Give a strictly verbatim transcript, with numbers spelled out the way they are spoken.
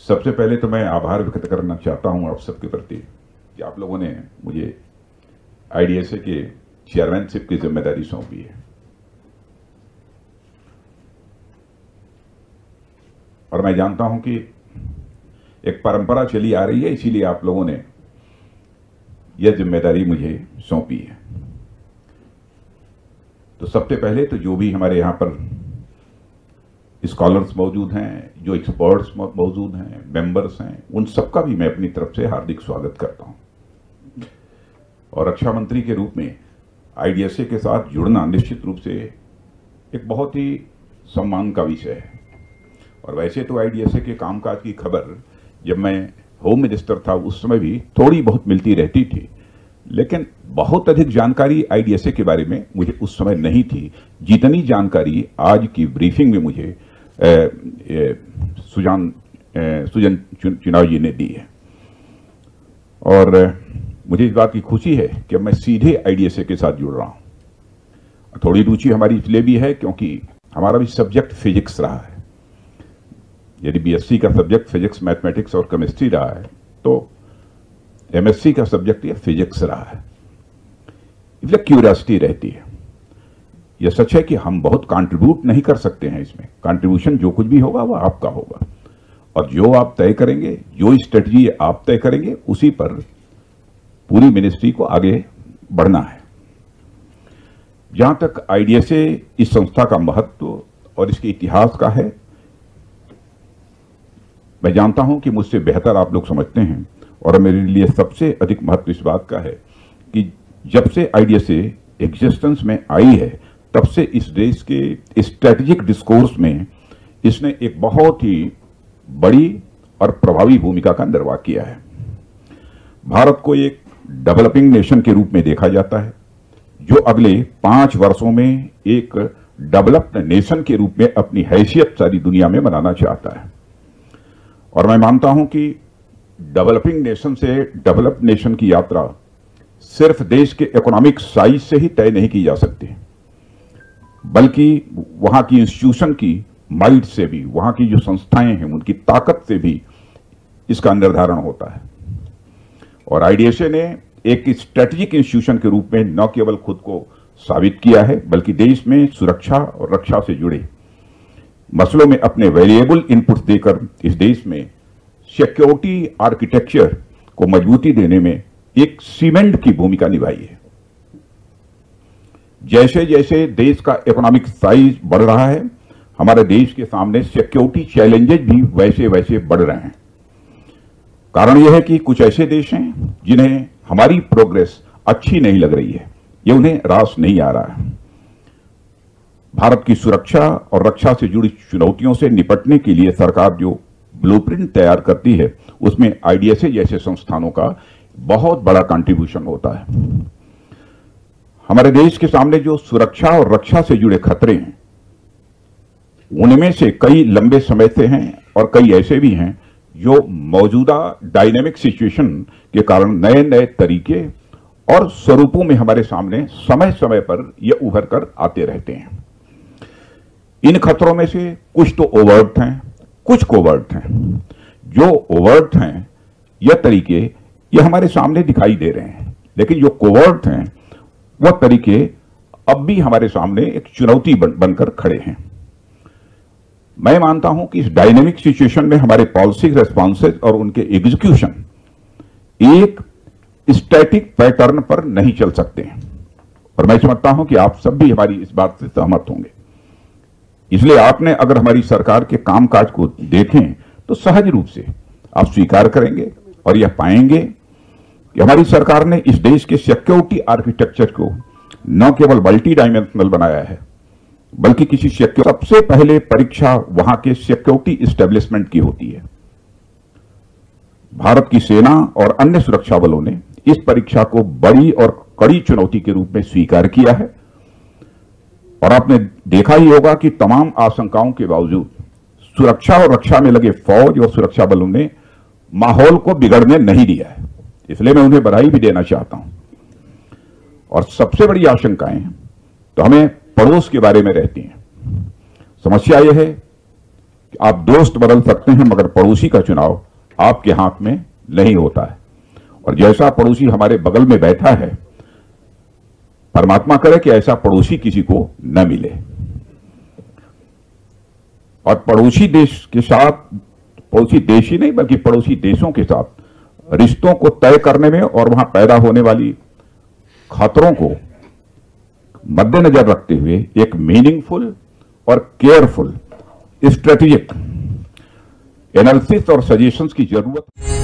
सबसे पहले तो मैं आभार व्यक्त करना चाहता हूं आप सबके प्रति कि आप लोगों ने मुझे आईडीएसए के चेयरमैनशिप की जिम्मेदारी सौंपी है और मैं जानता हूं कि एक परंपरा चली आ रही है, इसीलिए आप लोगों ने यह जिम्मेदारी मुझे सौंपी है। तो सबसे पहले तो जो भी हमारे यहां पर स्कॉलर्स मौजूद हैं, जो एक्सपर्ट्स मौजूद हैं, मेंबर्स हैं, उन सबका भी मैं अपनी तरफ से हार्दिक स्वागत करता हूं। और रक्षा मंत्री के रूप में आईडीएसए के साथ जुड़ना निश्चित रूप से एक बहुत ही सम्मान का विषय है। और वैसे तो आईडीएसए के कामकाज की खबर जब मैं होम मिनिस्टर था उस समय भी थोड़ी बहुत मिलती रहती थी, लेकिन बहुत अधिक जानकारी आईडीएसए के बारे में मुझे उस समय नहीं थी जितनी जानकारी आज की ब्रीफिंग में मुझे ए, ए, सुजान ए, सुजन चुनाव जी ने दी है। और मुझे इस बात की खुशी है कि मैं सीधे आईडीएसए के साथ जुड़ रहा हूं। थोड़ी रुचि हमारी इसलिए भी है क्योंकि हमारा भी सब्जेक्ट फिजिक्स रहा है। यदि बीएससी का सब्जेक्ट फिजिक्स, मैथमेटिक्स और केमिस्ट्री रहा है तो एमएससी का सब्जेक्ट ये फिजिक्स रहा है, इसलिए क्यूरियोसिटी रहती है। यह सच है कि हम बहुत कंट्रीब्यूट नहीं कर सकते हैं इसमें। कंट्रीब्यूशन जो कुछ भी होगा वह आपका होगा और जो आप तय करेंगे, जो स्ट्रेटजी आप तय करेंगे, उसी पर पूरी मिनिस्ट्री को आगे बढ़ना है। जहां तक आईडीएसए इस संस्था का महत्व और इसके इतिहास का है, मैं जानता हूं कि मुझसे बेहतर आप लोग समझते हैं और मेरे लिए सबसे अधिक महत्व इस बात का है कि जब से आईडीएसए एग्जिस्टेंस में आई है तब से इस देश के स्ट्रेटेजिक डिस्कोर्स में इसने एक बहुत ही बड़ी और प्रभावी भूमिका का निर्वाह किया है। भारत को एक डेवलपिंग नेशन के रूप में देखा जाता है जो अगले पांच वर्षों में एक डेवलप्ड नेशन के रूप में अपनी हैसियत सारी दुनिया में बनाना चाहता है। और मैं मानता हूं कि डेवलपिंग नेशन से डेवलप्ड नेशन की यात्रा सिर्फ देश के इकोनॉमिक साइज से ही तय नहीं की जा सकती, बल्कि वहां की इंस्टीट्यूशन की माइट से भी, वहां की जो संस्थाएं हैं उनकी ताकत से भी इसका निर्धारण होता है। और आईडीएसए ने एक स्ट्रेटेजिक इंस्टीट्यूशन के रूप में न केवल खुद को साबित किया है बल्कि देश में सुरक्षा और रक्षा से जुड़े मसलों में अपने वैल्यूएबल इनपुट्स देकर इस देश में सिक्योरिटी आर्किटेक्चर को मजबूती देने में एक सीमेंट की भूमिका निभाई है। जैसे जैसे देश का इकोनॉमिक साइज बढ़ रहा है, हमारे देश के सामने सिक्योरिटी चैलेंजेस भी वैसे वैसे बढ़ रहे हैं। कारण यह है कि कुछ ऐसे देश हैं जिन्हें हमारी प्रोग्रेस अच्छी नहीं लग रही है, यह उन्हें रास नहीं आ रहा है। भारत की सुरक्षा और रक्षा से जुड़ी चुनौतियों से निपटने के लिए सरकार जो ब्लूप्रिंट तैयार करती है उसमें आईडीएसए जैसे संस्थानों का बहुत बड़ा कंट्रीब्यूशन होता है। हमारे देश के सामने जो सुरक्षा और रक्षा से जुड़े खतरे हैं उनमें से कई लंबे समय से हैं और कई ऐसे भी हैं जो मौजूदा डायनेमिक सिचुएशन के कारण नए नए तरीके और स्वरूपों में हमारे सामने समय समय पर ये उभर कर आते रहते हैं। इन खतरों में से कुछ तो ओवर्ट हैं, कुछ कोवर्ट हैं। जो ओवर्ट हैं यह तरीके ये हमारे सामने दिखाई दे रहे हैं, लेकिन जो कोवर्ट हैं वह तरीके अब भी हमारे सामने एक चुनौती बन, बनकर खड़े हैं। मैं मानता हूं कि इस डायनेमिक सिचुएशन में हमारे पॉलिसी रेस्पॉन्सेज और उनके एग्जीक्यूशन एक स्टैटिक पैटर्न पर नहीं चल सकते हैं और मैं समझता हूं कि आप सब भी हमारी इस बात से सहमत होंगे। इसलिए आपने अगर हमारी सरकार के कामकाज को देखें तो सहज रूप से आप स्वीकार करेंगे और यह पाएंगे कि हमारी सरकार ने इस देश के सिक्योरिटी आर्किटेक्चर को न केवल मल्टी डायमेंशनल बनाया है बल्कि किसी सबसे पहले परीक्षा वहां के सिक्योरिटी इस्टेब्लिशमेंट की होती है। भारत की सेना और अन्य सुरक्षा बलों ने इस परीक्षा को बड़ी और कड़ी चुनौती के रूप में स्वीकार किया है और आपने देखा ही होगा कि तमाम आशंकाओं के बावजूद सुरक्षा और रक्षा में लगे फौज और सुरक्षा बलों ने माहौल को बिगड़ने नहीं दिया है, इसलिए मैं उन्हें बधाई भी देना चाहता हूं। और सबसे बड़ी आशंकाएं तो हमें पड़ोस के बारे में रहती हैं। समस्या यह है कि आप दोस्त बदल सकते हैं मगर पड़ोसी का चुनाव आपके हाथ में नहीं होता है। और जैसा पड़ोसी हमारे बगल में बैठा है, परमात्मा करे कि ऐसा पड़ोसी किसी को न मिले। और पड़ोसी देश के साथ, पड़ोसी देश ही नहीं बल्कि पड़ोसी देशों के साथ रिश्तों को तय करने में और वहां पैदा होने वाली खतरों को मद्देनजर रखते हुए एक मीनिंगफुल और केयरफुल स्ट्रेटेजिक एनालिसिस और सजेशंस की जरूरत